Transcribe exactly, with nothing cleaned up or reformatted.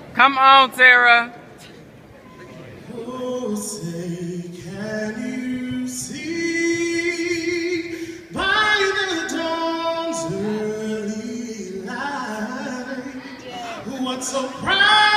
Come on, Sarah. Oh, say, can you see by the dawn's early light what so proud